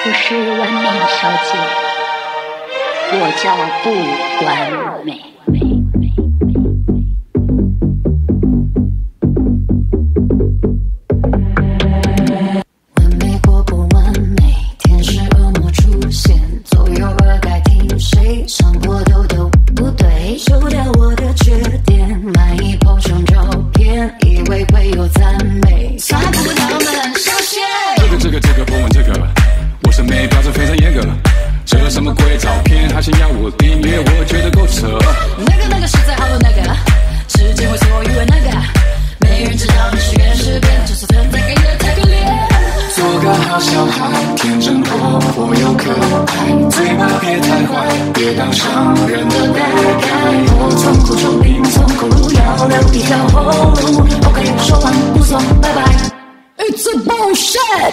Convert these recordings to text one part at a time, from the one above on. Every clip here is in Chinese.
不是完美小姐，我叫不完美。 完美或不完美，天使恶魔出现，左右而该听谁？伤过头都不对，修掉我的缺点，满意 po 上照片，以为会有赞美，算不到们上线。 这个不问这个，我审美标准非常严格。这什么鬼照片，还想要我订阅，我觉得够扯。 那个是在好的那个，世界会所以为那个，没人知道你是原是变，就是存在感的太可怜。 做个好小孩，天真活泼又可爱，嘴巴别太坏，别当商人的 bad guy。 我从苦中病，从口入要留一条后路。OK， 说完不送，拜拜。It's a bullshit。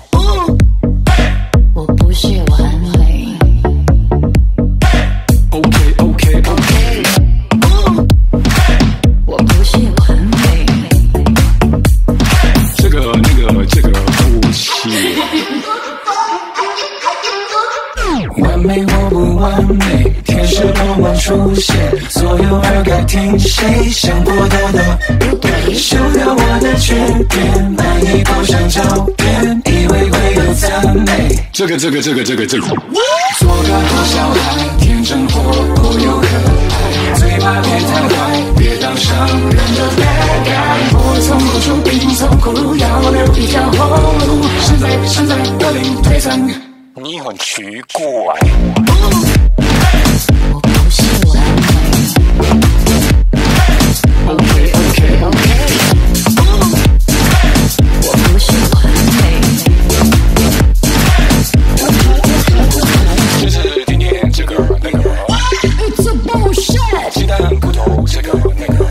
我不是完美。 OK， 我不是完美。 这个不起。完美或不完美，天使往往出现，左右而该听谁？想过头都不对，修掉我的缺点，满意po上照片，以为会有赞美。这个，做个好小孩，天真活泼又可爱，嘴巴别太坏，别当商人的 bad guy。 我从口出病，从口入要留一条后路。现在恶灵退散。 你很奇怪。 我不是完美。 OK， 我不是完美。 就是今天这个那个。 It's a bullshit。 鸡蛋骨头这个那个。